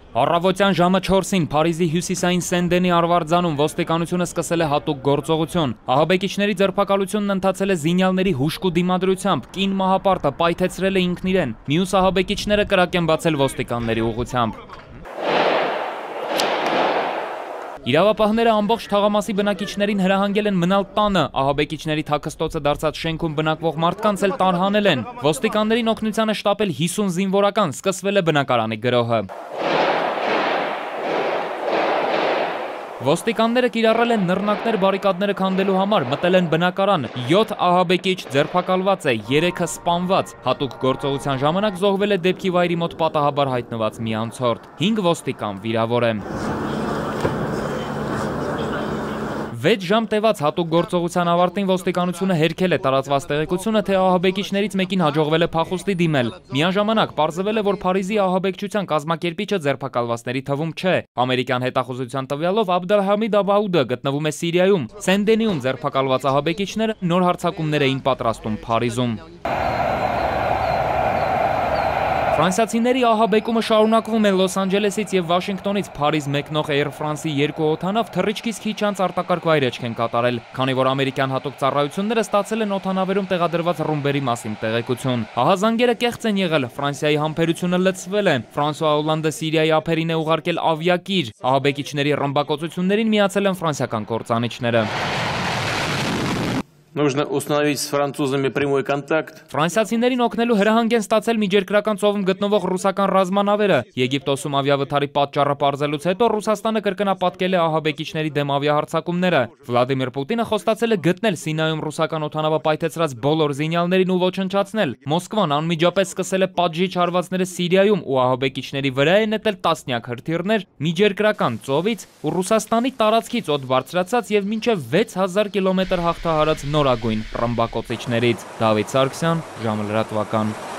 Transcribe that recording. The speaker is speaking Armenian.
Առավոտյան ժամը 4-ին Փարիզի հյուսիսային Սեն-Դենի արվարձանում ոստիկանությունը սկսել է հատուկ գործողություն։ Ահաբեկիչների ձերբակալությունն ընթացել է զինյալների հուշկ ու դիմադրությամբ, կին մահապարտը պայթեցրել է ինքն իրեն, մյուս ահաբեկիչները կրակ են բացել ոստիկանների ուղղությամբ։ Իրավապահները ամբողջ թաղամասի բնակիչներին հրահանգել են մնալ տանը, ահաբեկիչների թաքստոցը դարձած շենքում բնակվող մարդկանց էլ տարհանել են։ Ոստիկաններին օգնությանը շտապել 50 զինվորական, սկսվել է բնակարանի գրոհը։ Ոստիկանները կիրառել են նռնակներ բարիկադները քանդելու համար, մտել են բնակարան, 7 ահաբեկիչ ձերբակալված է, 3-ը սպանված։ Հատուկ գործողության ժամանակ զոհվել է դեպքի վայրի մոտ պատահաբար հայտնված մի անցորդ, 5 ոստիկան վիրավոր է։ 6 ժամ տևած հատուկ գործողության ավարտին ոստիկանությունը հերքել է տարածված տեղեկությունը, թե ահաբեկիչներից մեկին հաջողվել է փախուստի դիմել։ Միաժամանակ պարզվել է, որ Փարիզի ահաբեկչության կազմակերպիչը ձերբակալվածների թվում չէ։ Ամերիկյան հետախուզության տվյալով Աբդելհամիդ Աբաուդը գտնվում է Սիրիայում։ Սեն-Դենիում ձերբակալված ահաբեկիչները նոր հարձակումներ էին պատրաստում Փարիզում։ Ֆրանսիացիների ահաբեկումը շարունակվում է Լոս Անջելեսից և Վաշինգտոնից Փարիզ մեկնող Air France-ի 2 օդանավ թռիչքից քիչ անց արտակարգ վայրէջք են կատարել, քանի որ ամերիկյան հատուկ ծառայությունները ստացել են օդանավերում տեղադրված ռումբերի մասին տեղեկություն։ Ահազանգերը կեղծ են եղել, Ֆրանսիայի համբերությունը լցվել է։ Ֆրանսուଆ Օլանդը Սիրիայի ափերին է ուղարկել ավիակիր, ահաբեկիչների ռմբակոծություններին միացել են ֆրանսիական կործանիչները։ Нужно установить с французами прямой контакт. Ֆրանսիացիներին օգնելու հրահանգ են ստացել Միջերկրական ծովում գտնվող ռուսական ռազմանավերը։ Եգիպտոսում ավիավթարի պատճառը պարզելուց հետո Ռուսաստանը կրկնապատկել է ահաբեկիչների դեմ ավիահարձակումները։ Վլադիմիր Պուտինը խոստացել է գտնել Սինայում ռուսական օդանավը պայթեցրած բոլոր զինյալներին ու ոչնչացնել։ Մոսկվան անմիջապես սկսել է պատժիչ հարվածները Սիրիայում ու ահաբեկիչների վրա է նետել տասնյակ հրթիռներ Միջերկրական ծովից ու Ռուսաստանի տարածքից օդ բարձրացած և մինչև 6000 կիլոմետր հաղթահարած նորագույն ռմբակոծիչներից։ Դավիթ Սարգսյան, ժամը լրատվական։